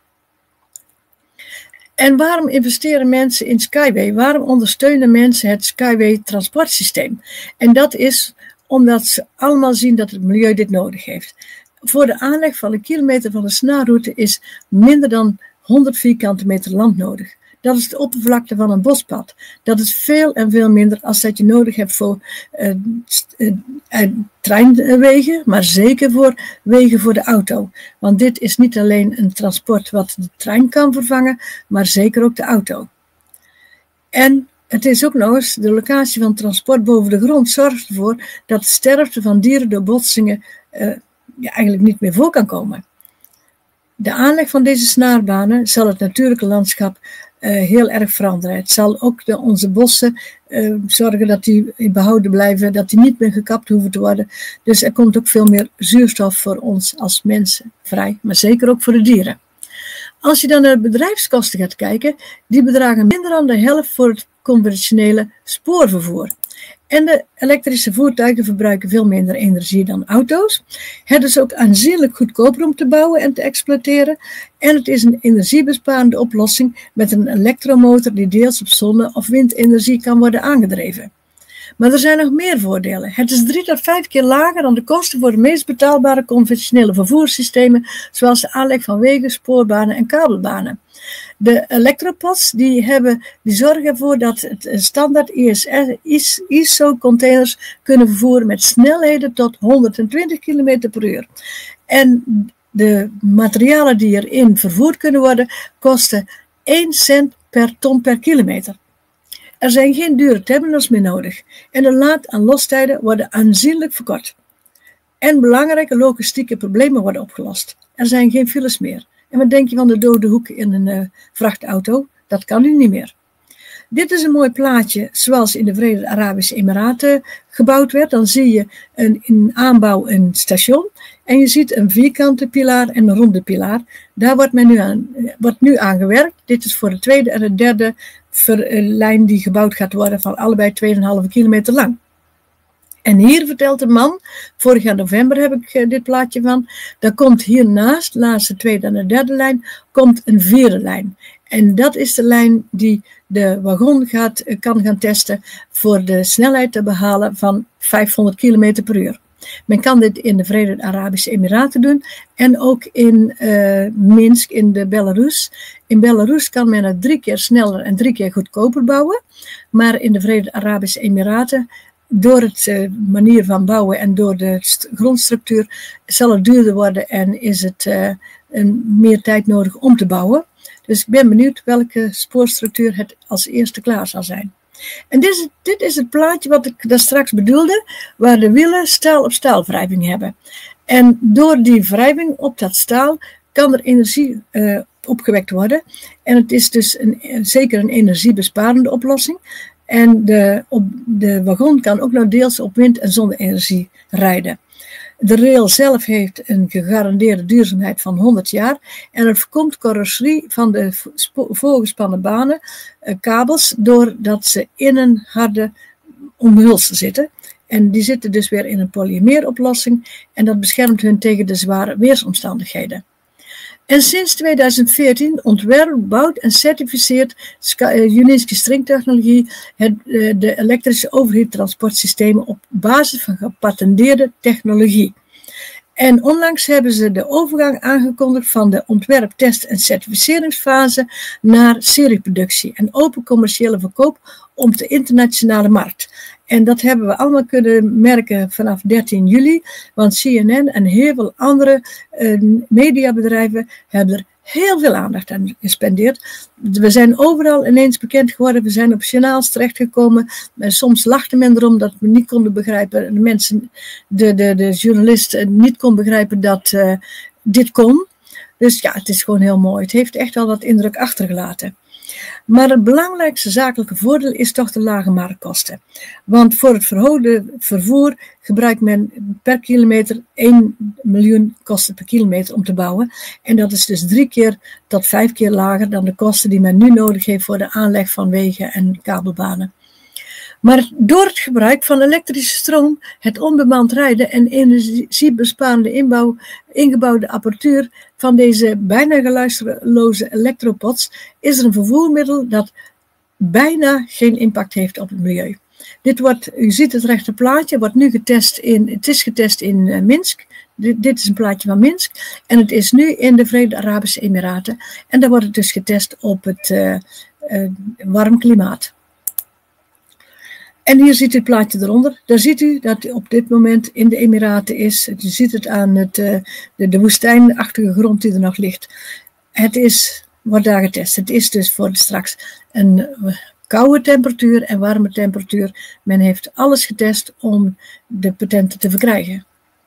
En waarom investeren mensen in Skyway? Waarom ondersteunen mensen het Skyway transportsysteem? En dat is omdat ze allemaal zien dat het milieu dit nodig heeft. Voor de aanleg van een kilometer van de snelroute is minder dan 100 vierkante meter land nodig. Dat is de oppervlakte van een bospad. Dat is veel en veel minder als dat je nodig hebt voor treinwegen, maar zeker voor wegen voor de auto. Want dit is niet alleen een transport wat de trein kan vervangen, maar zeker ook de auto. En het is ook nog eens, de locatie van transport boven de grond zorgt ervoor dat de sterfte van dieren door botsingen eigenlijk niet meer voor kan komen. De aanleg van deze snaarbanen zal het natuurlijke landschap heel erg veranderen. Het zal ook onze bossen zorgen dat die behouden blijven, dat die niet meer gekapt hoeven te worden. Dus er komt ook veel meer zuurstof voor ons als mensen vrij, maar zeker ook voor de dieren. Als je dan naar de bedrijfskosten gaat kijken, die bedragen minder dan de helft voor het conventionele spoorvervoer. En de elektrische voertuigen verbruiken veel minder energie dan auto's. Het is ook aanzienlijk goedkoper om te bouwen en te exploiteren. En het is een energiebesparende oplossing met een elektromotor die deels op zonne- of windenergie kan worden aangedreven. Maar er zijn nog meer voordelen. Het is 3 tot 5 keer lager dan de kosten voor de meest betaalbare conventionele vervoerssystemen, zoals de aanleg van wegen, spoorbanen en kabelbanen. De elektropods die zorgen ervoor dat het standaard ISO-containers kunnen vervoeren met snelheden tot 120 km per uur. En de materialen die erin vervoerd kunnen worden, kosten 1 cent per ton per kilometer. Er zijn geen dure terminals meer nodig en de laad- en lostijden worden aanzienlijk verkort. En belangrijke logistieke problemen worden opgelost. Er zijn geen files meer. En wat denk je van de dode hoek in een vrachtauto? Dat kan nu niet meer. Dit is een mooi plaatje zoals in de Verenigde Arabische Emiraten gebouwd werd. Dan zie je in aanbouw een station en je ziet een vierkante pilaar en een ronde pilaar. Daar wordt nu aan gewerkt. Dit is voor de tweede en de derde lijn die gebouwd gaat worden van allebei 2,5 kilometer lang. En hier vertelt een man, vorig jaar november heb ik dit plaatje van, daar komt hiernaast, naast de tweede en de derde lijn, komt een vierde lijn. En dat is de lijn die de wagon kan gaan testen voor de snelheid te behalen van 500 km per uur. Men kan dit in de Verenigde Arabische Emiraten doen en ook in Minsk in de Belarus. In Belarus kan men het 3 keer sneller en 3 keer goedkoper bouwen. Maar in de Verenigde Arabische Emiraten, door het manier van bouwen en door de grondstructuur, zal het duurder worden en is het meer tijd nodig om te bouwen. Dus ik ben benieuwd welke spoorstructuur het als eerste klaar zal zijn. En dit is het plaatje wat ik daar straks bedoelde, waar de wielen staal op staalwrijving hebben. En door die wrijving op dat staal kan er energie opgewekt worden. En het is dus zeker een energiebesparende oplossing. En de wagon kan ook nog deels op wind- en zonne-energie rijden. De rail zelf heeft een gegarandeerde duurzaamheid van 100 jaar. En er voorkomt carrosserie van de voorgespannen banen, kabels, doordat ze in een harde omhulsel zitten. En die zitten dus weer in een polymeeroplossing. En dat beschermt hun tegen de zware weersomstandigheden. En sinds 2014 ontwerpt, bouwt en certificeert Uninsky Stringtechnologie de elektrische overheattransportsystemen op basis van gepatenteerde technologie. En onlangs hebben ze de overgang aangekondigd van de ontwerp, test en certificeringsfase naar serieproductie en open commerciële verkoop op de internationale markt. En dat hebben we allemaal kunnen merken vanaf 13 juli, want CNN en heel veel andere mediabedrijven hebben er heel veel aandacht aan gespendeerd. We zijn overal ineens bekend geworden, we zijn op journaals terechtgekomen. Soms lachte men erom dat we niet konden begrijpen, de mensen, de journalist niet kon begrijpen dat dit kon. Dus ja, het is gewoon heel mooi. Het heeft echt wel wat indruk achtergelaten. Maar het belangrijkste zakelijke voordeel is toch de lage marktkosten. Want voor het verhoogde vervoer gebruikt men per kilometer 1 miljoen kosten per kilometer om te bouwen. En dat is dus 3 keer tot 5 keer lager dan de kosten die men nu nodig heeft voor de aanleg van wegen en kabelbanen. Maar door het gebruik van elektrische stroom, het onbemand rijden en energiebesparende ingebouwde apparatuur van deze bijna geluisterloze elektropods is er een vervoermiddel dat bijna geen impact heeft op het milieu. U ziet het rechte plaatje, het is getest in Minsk. Dit is een plaatje van Minsk en het is nu in de Verenigde Arabische Emiraten. En daar wordt het dus getest op het warm klimaat. En hier ziet u het plaatje eronder. Daar ziet u dat het op dit moment in de Emiraten is. U ziet het aan de woestijnachtige grond die er nog ligt. Wordt daar getest. Het is dus voor straks een koude temperatuur en warme temperatuur. Men heeft alles getest om de patenten te verkrijgen.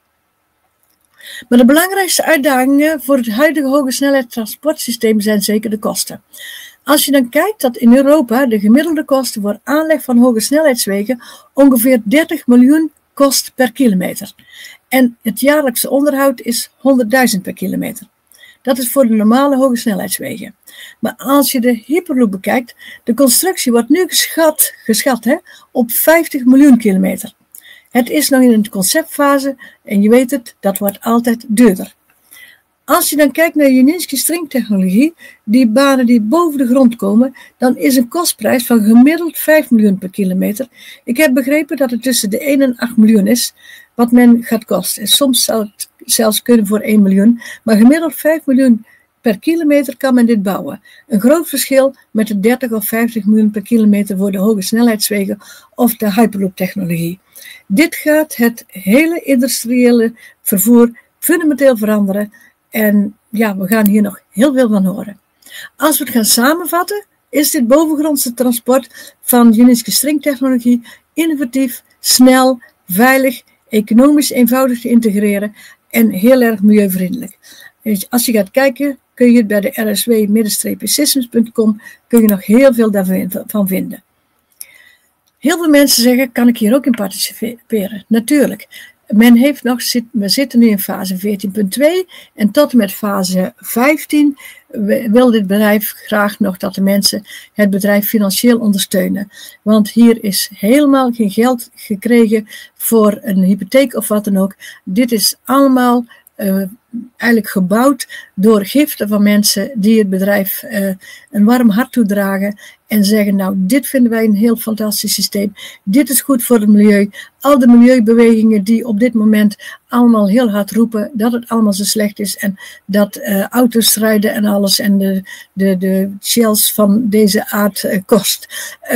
Maar de belangrijkste uitdagingen voor het huidige hoge snelheidstransportsysteem zijn zeker de kosten. Als je dan kijkt dat in Europa de gemiddelde kosten voor aanleg van hoge snelheidswegen ongeveer 30 miljoen kost per kilometer. En het jaarlijkse onderhoud is 100.000 per kilometer. Dat is voor de normale hoge snelheidswegen. Maar als je de Hyperloop bekijkt, de constructie wordt nu geschat op 50 miljoen kilometer. Het is nog in een conceptfase en je weet het, dat wordt altijd duurder. Als je dan kijkt naar Uninsky Stringtechnologie, die banen die boven de grond komen, dan is een kostprijs van gemiddeld 5 miljoen per kilometer. Ik heb begrepen dat het tussen de 1 en 8 miljoen is wat men gaat kosten. En soms zal het zelfs kunnen voor 1 miljoen, maar gemiddeld 5 miljoen per kilometer kan men dit bouwen. Een groot verschil met de 30 of 50 miljoen per kilometer voor de hoge snelheidswegen of de Hyperloop technologie. Dit gaat het hele industriële vervoer fundamenteel veranderen. En ja, we gaan hier nog heel veel van horen. Als we het gaan samenvatten, is dit bovengrondse transport van Uninsky Stringtechnologie innovatief, snel, veilig, economisch eenvoudig te integreren en heel erg milieuvriendelijk. Dus als je gaat kijken kun je bij de rsw-systems.com kun je nog heel veel daarvan vinden. Heel veel mensen zeggen, kan ik hier ook in participeren? Natuurlijk. We zitten nu in fase 14.2 en tot en met fase 15 wil dit bedrijf graag nog dat de mensen het bedrijf financieel ondersteunen. Want hier is helemaal geen geld gekregen voor een hypotheek of wat dan ook. Dit is allemaal eigenlijk gebouwd door giften van mensen die het bedrijf een warm hart toedragen en zeggen, nou, dit vinden wij een heel fantastisch systeem, dit is goed voor het milieu. Al de milieubewegingen die op dit moment allemaal heel hard roepen dat het allemaal zo slecht is en dat auto's rijden en alles en de shells van deze aard kost.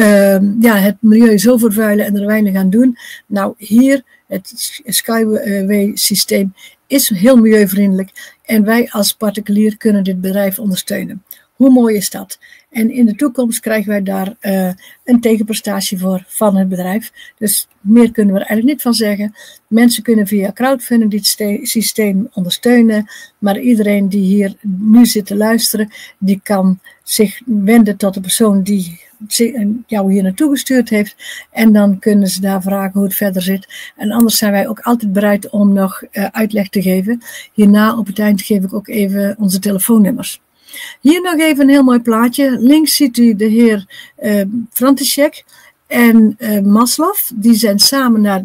Het milieu zo vervuilen en er weinig aan doen. Nou, hier, het Skyway systeem is heel milieuvriendelijk en wij als particulier kunnen dit bedrijf ondersteunen. Hoe mooi is dat? En in de toekomst krijgen wij daar een tegenprestatie voor van het bedrijf. Dus meer kunnen we er eigenlijk niet van zeggen. Mensen kunnen via crowdfunding dit systeem ondersteunen. Maar iedereen die hier nu zit te luisteren, die kan zich wenden tot de persoon die jou hier naartoe gestuurd heeft. En dan kunnen ze daar vragen hoe het verder zit. En anders zijn wij ook altijd bereid om nog uitleg te geven. Hierna op het eind geef ik ook even onze telefoonnummers. Hier nog even een heel mooi plaatje. Links ziet u de heer František en Maslov. Die zijn samen naar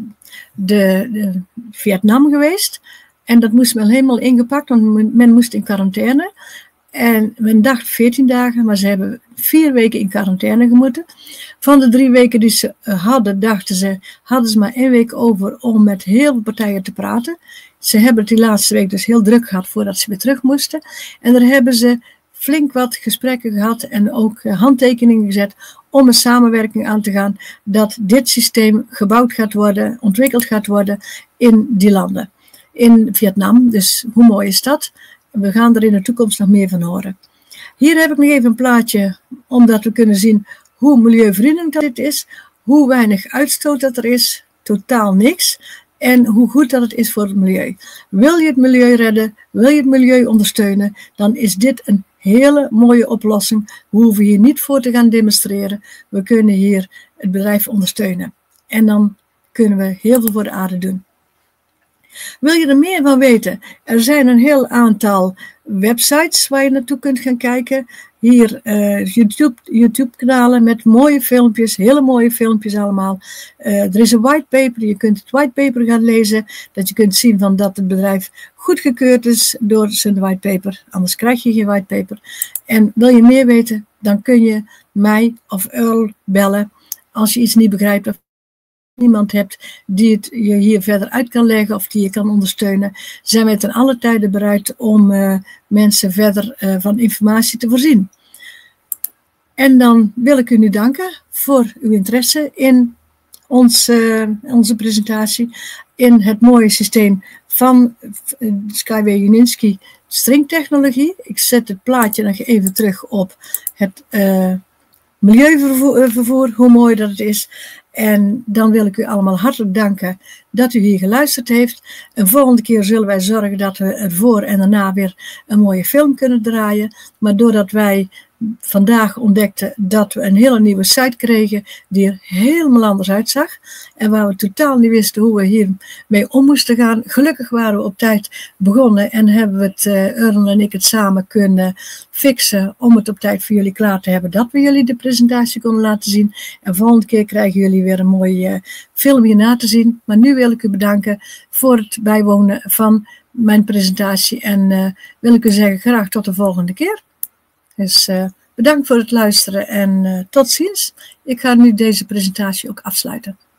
de Vietnam geweest. En dat moest wel helemaal ingepakt, want men moest in quarantaine. En men dacht 14 dagen, maar ze hebben 4 weken in quarantaine gemoeten. Van de 3 weken die ze hadden, hadden ze maar 1 week over om met heel veel partijen te praten. Ze hebben het die laatste week dus heel druk gehad voordat ze weer terug moesten. En daar hebben ze flink wat gesprekken gehad en ook handtekeningen gezet om een samenwerking aan te gaan dat dit systeem gebouwd gaat worden, ontwikkeld gaat worden in die landen. In Vietnam, dus hoe mooi is dat? We gaan er in de toekomst nog meer van horen. Hier heb ik nog even een plaatje, omdat we kunnen zien hoe milieuvriendelijk dit is, hoe weinig uitstoot dat er is, totaal niks, en hoe goed dat het is voor het milieu. Wil je het milieu redden, wil je het milieu ondersteunen, dan is dit een hele mooie oplossing. We hoeven hier niet voor te gaan demonstreren, we kunnen hier het bedrijf ondersteunen. En dan kunnen we heel veel voor de aarde doen. Wil je er meer van weten? Er zijn een heel aantal websites waar je naartoe kunt gaan kijken. Hier YouTube-kanalen met mooie filmpjes, hele mooie filmpjes allemaal. Er is een whitepaper, je kunt het whitepaper gaan lezen. Dat je kunt zien van dat het bedrijf goedgekeurd is door zijn whitepaper. Anders krijg je geen whitepaper. En wil je meer weten, dan kun je mij of Earl bellen als je iets niet begrijpt of niemand hebt die het je hier verder uit kan leggen of die je kan ondersteunen, zijn wij ten alle tijde bereid om mensen verder van informatie te voorzien. En dan wil ik u nu danken voor uw interesse in onze presentatie, in het mooie systeem van Skyway Juninski stringtechnologie. Ik zet het plaatje nog even terug op het milieuvervoer, hoe mooi dat het is. En dan wil ik u allemaal hartelijk danken dat u hier geluisterd heeft. Een volgende keer zullen wij zorgen dat we ervoor en daarna weer een mooie film kunnen draaien. Maar doordat wij vandaag ontdekten dat we een hele nieuwe site kregen die er helemaal anders uitzag. En waar we totaal niet wisten hoe we hiermee om moesten gaan. Gelukkig waren we op tijd begonnen en hebben we het, Earl en ik het samen kunnen fixen om het op tijd voor jullie klaar te hebben. Dat we jullie de presentatie konden laten zien. En volgende keer krijgen jullie weer een mooie film hierna te zien. Maar nu wil ik u bedanken voor het bijwonen van mijn presentatie. En wil ik u zeggen graag tot de volgende keer. Dus bedankt voor het luisteren en tot ziens. Ik ga nu deze presentatie ook afsluiten.